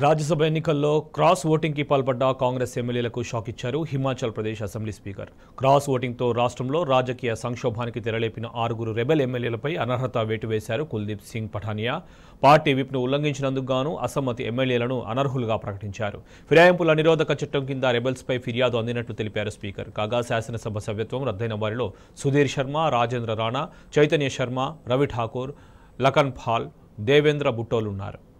రాజ్యసభ ఎన్నికల్లో క్రాస్ ఓటింగ్కి పాల్పడ్డ కాంగ్రెస్ ఎమ్మెల్యేలకు షాక్ ఇచ్చారు Himachal Pradesh assembly speaker. Cross ఓటింగ్తో రాష్ట్రంలో రాజకీయ సంక్షోభానికి తెరలేపిన 6 రెబెల్ ఎమ్మెల్యేలపై అనర్హత వేటు వేశారు కుల్దీప్ సింగ్ పఠానియా. పార్టీ విప్ను ఉల్లంఘించినందుకు గాను అసమ్మతి ఎమ్మెల్యేలను అనర్హులుగా ప్రకటించారు. ఫిరాయింపుల నిరోధక చట్టం కింద రెబెల్స్పై ఫిర్యాదు అందినట్లు తెలిపారు స్పీకర్. కాగా శాసనసభ సభ్యత్వం రద్దయిన వారిలో సుధీర్ శర్మ, రాజేంద్ర రాణా, చైతన్య శర్మ, రవి ఠాకూర్, లఖన్ పాల్, దేవేంద్ర బుట్టోలున్నారు.